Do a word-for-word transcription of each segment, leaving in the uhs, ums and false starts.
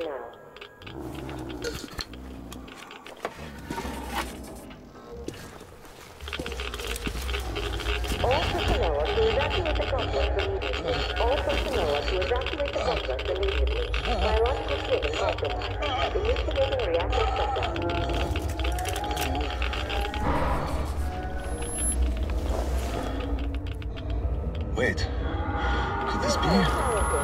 now. All personnel are to evacuate the complex immediately. All personnel are to evacuate the complex immediately. Biological shielding compromised. Initiating reactor shutdown. Wait, could this be?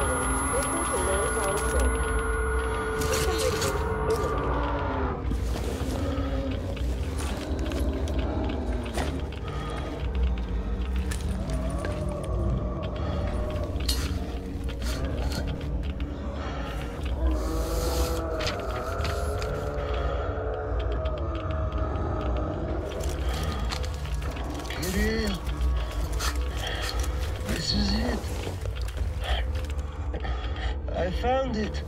Kirill, this is it. I found it.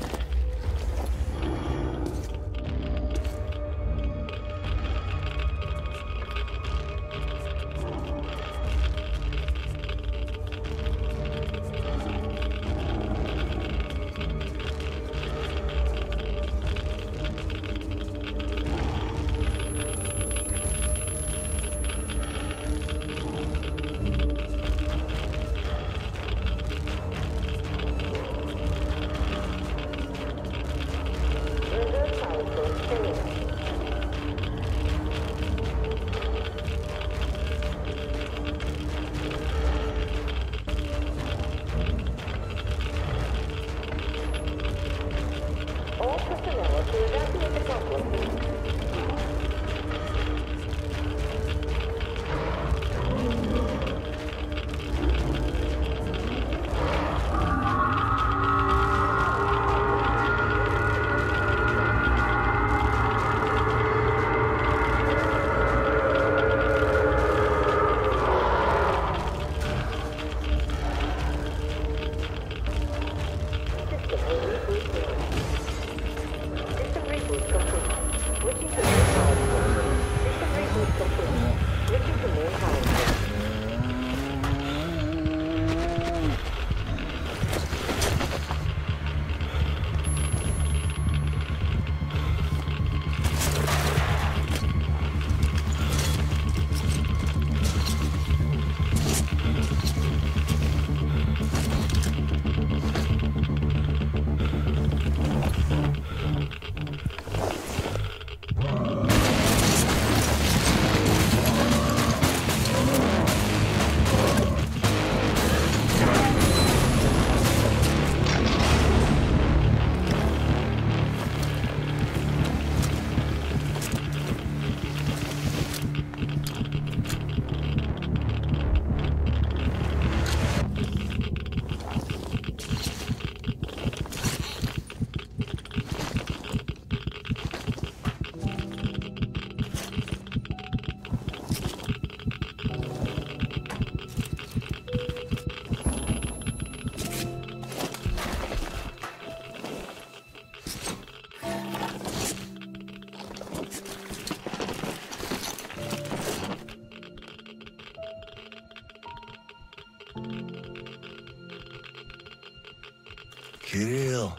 Kirill,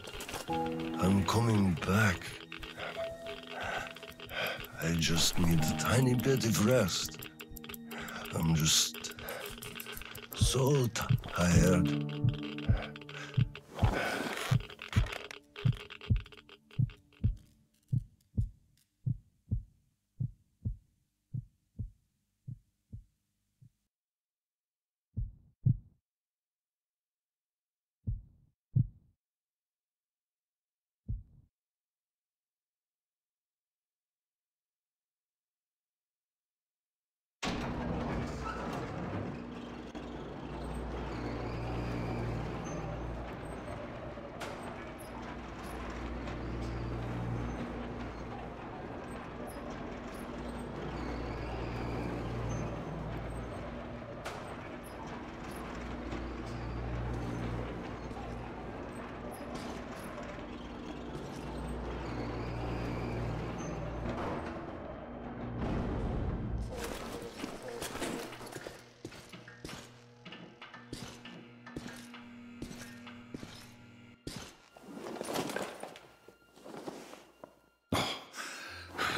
I'm coming back. I just need a tiny bit of rest. I'm just so tired.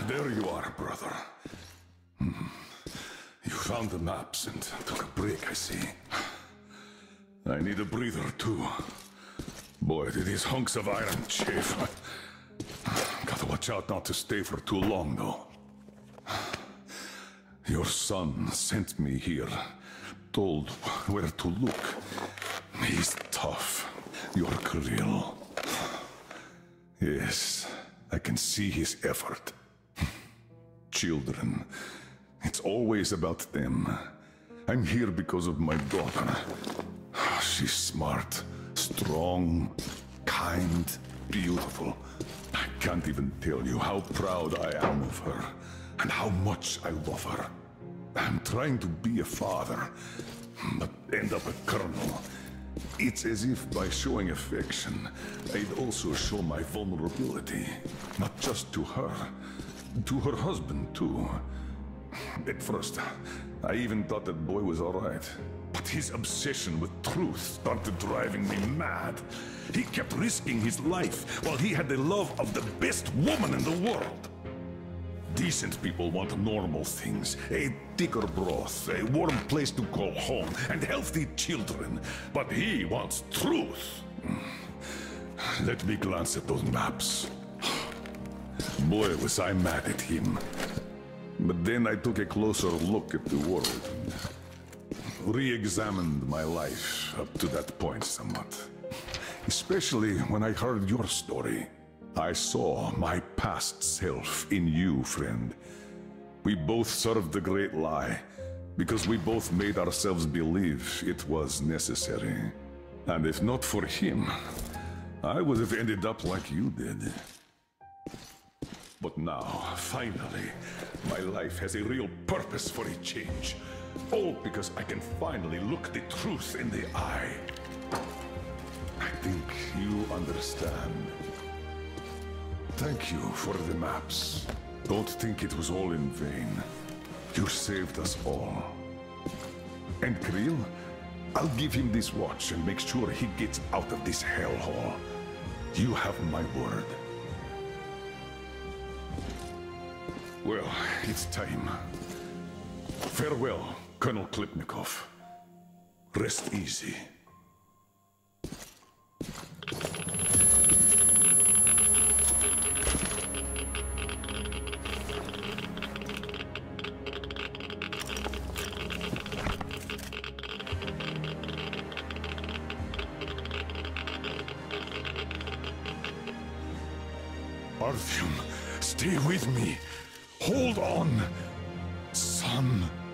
There you are, brother. Hmm. You found the maps and took a break, I see. I need a breather, too. Boy, did these hunks of iron chafe. Gotta watch out not to stay for too long, though. Your son sent me here, told where to look. He's tough, your Kirill. Yes, I can see his effort. Children, it's always about them. I'm here because of my daughter. She's smart, strong, kind, beautiful. I can't even tell you how proud I am of her, and how much I love her. I'm trying to be a father, but end up a colonel. It's as if by showing affection, I'd also show my vulnerability. Not just to her, to her husband too. At first, I even thought that boy was alright. But his obsession with truth started driving me mad. He kept risking his life while he had the love of the best woman in the world. Decent people want normal things. A thicker broth, a warm place to call home, and healthy children. But he wants truth. Let me glance at those maps. Boy, was I mad at him. But then I took a closer look at the world. Re-examined my life up to that point somewhat. Especially when I heard your story. I saw my past self in you, friend. We both served the great lie, because we both made ourselves believe it was necessary. And if not for him, I would have ended up like you did. But now, finally, my life has a real purpose for a change. All because I can finally look the truth in the eye. I think you understand. Thank you for the maps. Don't think it was all in vain. You saved us all. And Kirill, I'll give him this watch and make sure he gets out of this hellhole. You have my word. Well, it's time. Farewell, Colonel Khlebnikov. Rest easy. Artyom, stay with me. Hold on, son.